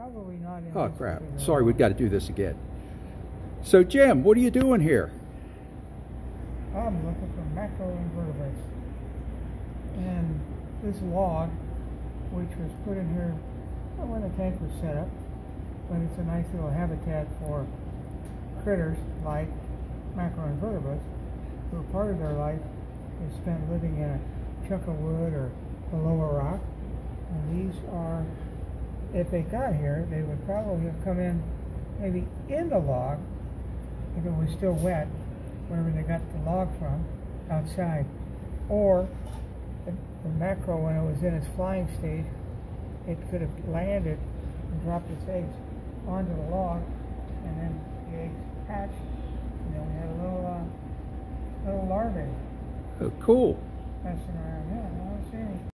Probably not in Oh this crap, particular sorry, we've log. got to do this again. So Jim, what are you doing here? I'm looking for macroinvertebrates. And this log, which was put in here when the tank was set up, but it's a nice little habitat for critters like macroinvertebrates, who part of their life is spent living in a chunk of wood or below a rock. And these are, if they got here, they would probably have come in maybe in the log if it was still wet, wherever they got the log from, outside. Or the macro, when it was in its flying stage, it could have landed and dropped its eggs onto the log, and then the eggs hatched, and then we had a little larvae Oh, cool. messing around. Yeah, I don't see any.